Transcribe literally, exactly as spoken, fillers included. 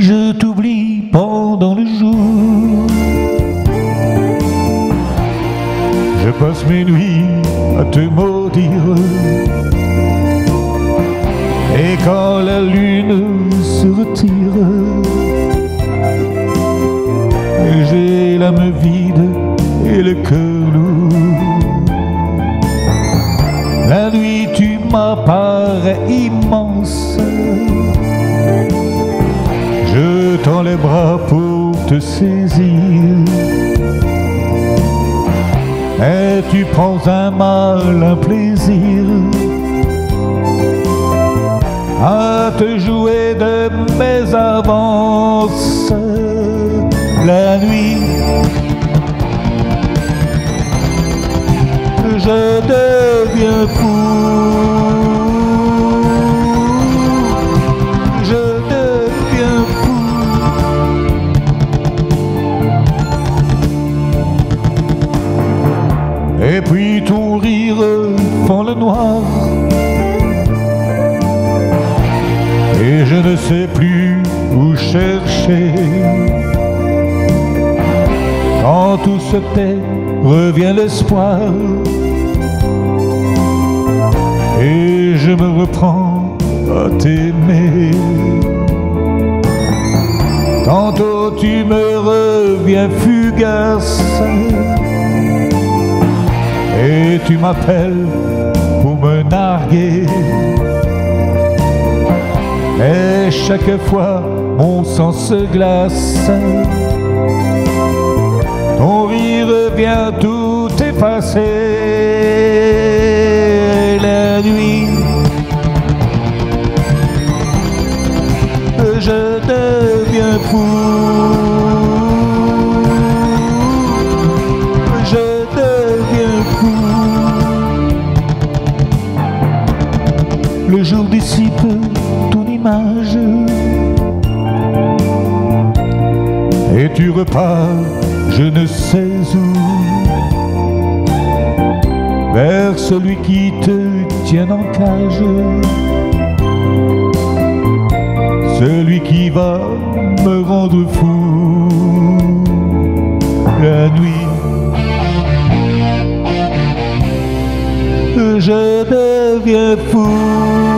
je t'oublie pendant le jour. Je passe mes nuits à te maudire. Et quand la lune se retire, j'ai l'âme vide et le cœur lourd. La nuit tu m'apparais immense, je tends les bras pour te saisir. Et tu prends un mal, un plaisir à te jouer de mes avances. La nuit, je deviens fou, je deviens fou. Et puis ton rire fend le noir, et je ne sais plus où chercher. Quand tout se tait, revient l'espoir, et je me reprends à t'aimer. Tantôt tu me reviens fugace, et tu m'appelles pour me narguer. Et chaque fois mon sang se glace, ton rire vient tout effacer. La nuit, je deviens fou, je deviens fou. Le jour dissipe ton image et tu repars je ne sais où, vers celui qui te tient en cage, celui qui va me rendre fou. La nuit, je deviens fou.